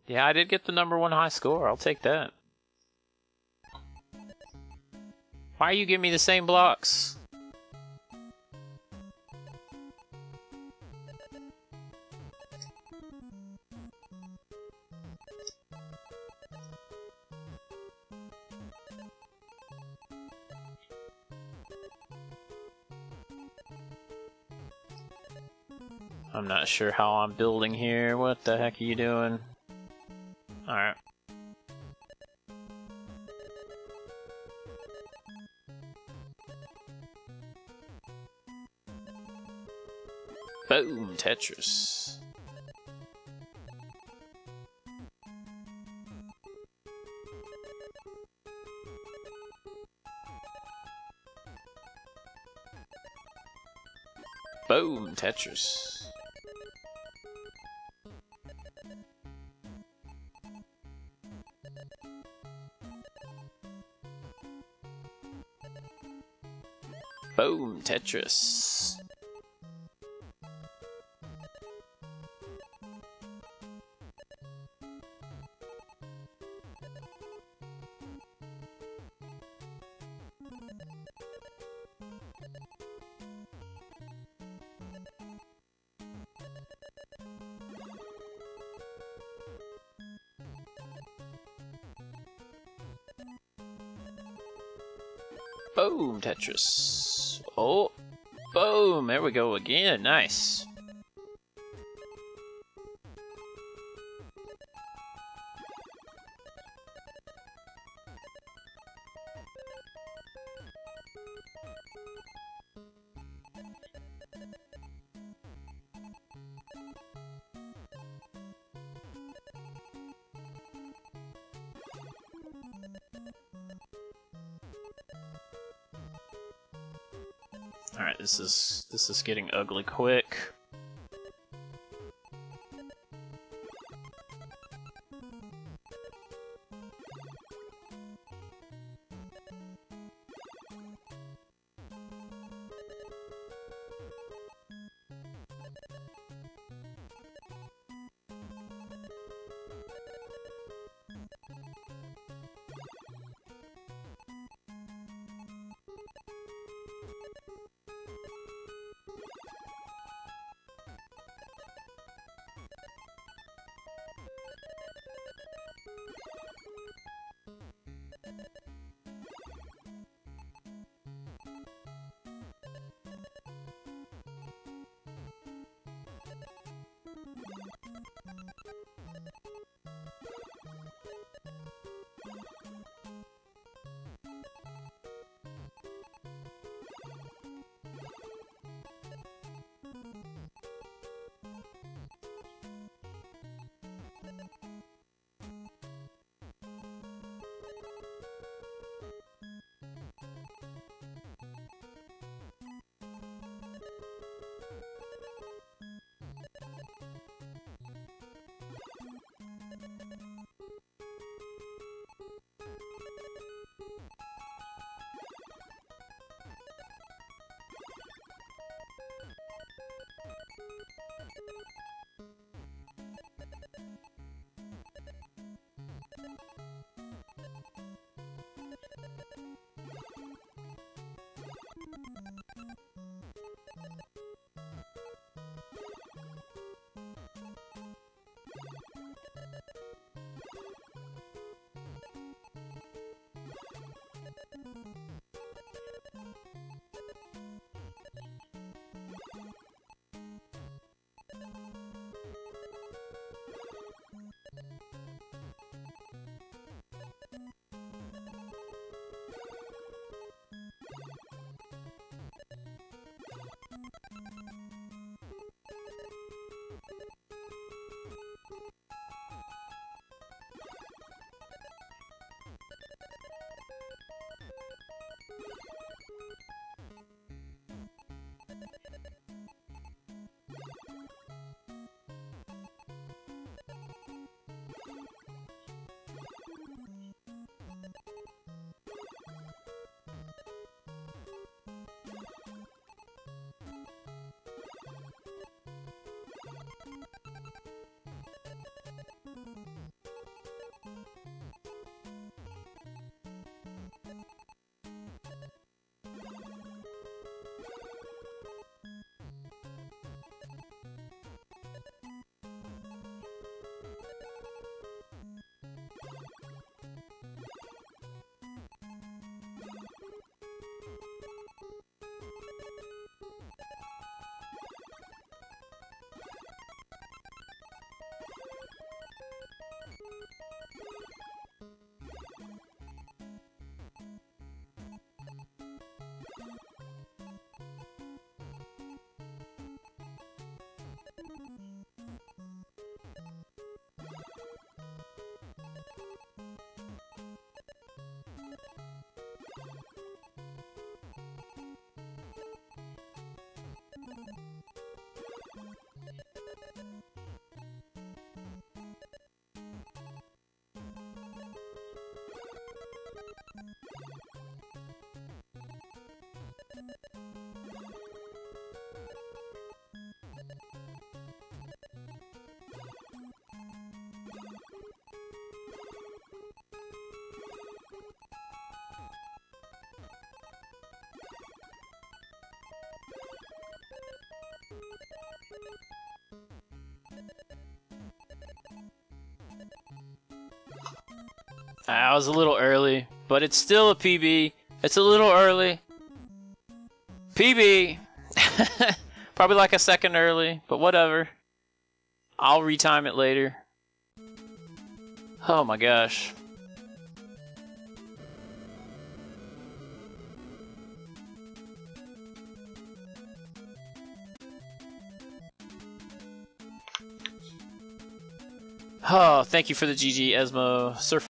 Yeah, I did get the #1 high score. I'll take that. Why are you giving me the same blocks? I'm not sure how I'm building here. What the heck are you doing? Alright. Boom, Tetris. Boom, Tetris. Boom, Tetris. Boom, Tetris. Oh, boom. There we go again. Nice. Alright, this is getting ugly quick. I was a little early, but it's still a PB. It's a little early. PB! Probably like a second early, but whatever. I'll retime it later. Oh my gosh. Oh, thank you for the GG, Esmo. Surf